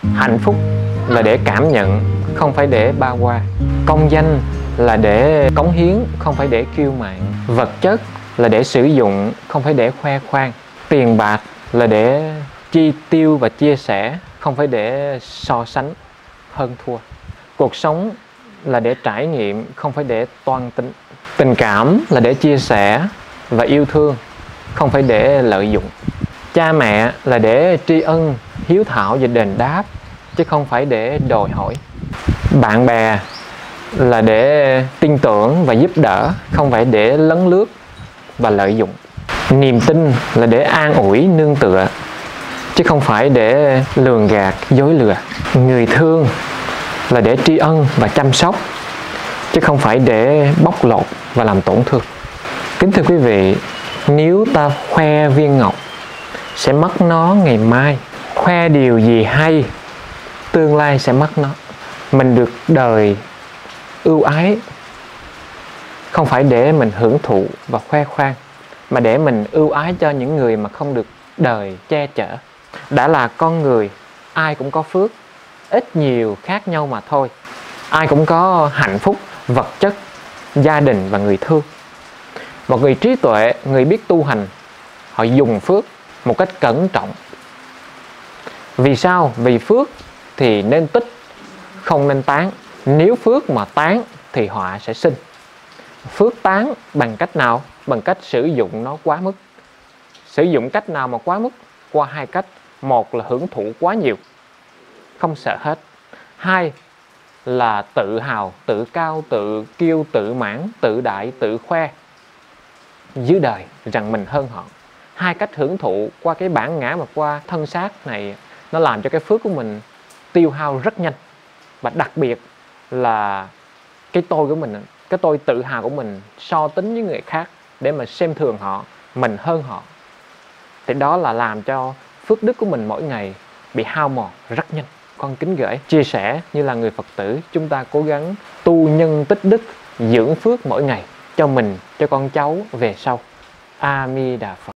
Hạnh phúc là để cảm nhận, không phải để bao qua. Công danh là để cống hiến, không phải để kiêu mạn. Vật chất là để sử dụng, không phải để khoe khoang. Tiền bạc là để chi tiêu và chia sẻ, không phải để so sánh hơn thua. Cuộc sống là để trải nghiệm, không phải để toan tính. Tình cảm là để chia sẻ và yêu thương, không phải để lợi dụng. Cha mẹ là để tri ân, hiếu thảo và đền đáp, chứ không phải để đòi hỏi. Bạn bè là để tin tưởng và giúp đỡ, không phải để lấn lướt và lợi dụng. Niềm tin là để an ủi nương tựa, chứ không phải để lường gạt dối lừa. Người thương là để tri ân và chăm sóc, chứ không phải để bóc lột và làm tổn thương. Kính thưa quý vị, nếu ta khoe viên ngọc sẽ mất nó ngày mai. Khoe điều gì hay, tương lai sẽ mất nó. Mình được đời ưu ái không phải để mình hưởng thụ và khoe khoang, mà để mình ưu ái cho những người mà không được đời che chở. Đã là con người, ai cũng có phước, ít nhiều khác nhau mà thôi. Ai cũng có hạnh phúc, vật chất, gia đình và người thương. Một người trí tuệ, người biết tu hành, họ dùng phước một cách cẩn trọng. Vì sao? Vì phước thì nên tích, không nên tán. Nếu phước mà tán thì họa sẽ sinh. Phước tán bằng cách nào? Bằng cách sử dụng nó quá mức. Sử dụng cách nào mà quá mức? Qua hai cách. Một là hưởng thụ quá nhiều, không sợ hết. Hai là tự hào, tự cao, tự kiêu, tự mãn, tự đại, tự khoe dưới đời rằng mình hơn họ. Hai cách hưởng thụ qua cái bản ngã mà qua thân xác này, nó làm cho cái phước của mình tiêu hao rất nhanh. Và đặc biệt là cái tôi của mình, cái tôi tự hào của mình so tính với người khác để mà xem thường họ, mình hơn họ. Thì đó là làm cho phước đức của mình mỗi ngày bị hao mòn rất nhanh. Con kính gửi chia sẻ như là người Phật tử, chúng ta cố gắng tu nhân tích đức, dưỡng phước mỗi ngày cho mình, cho con cháu về sau. A Di Đà Phật.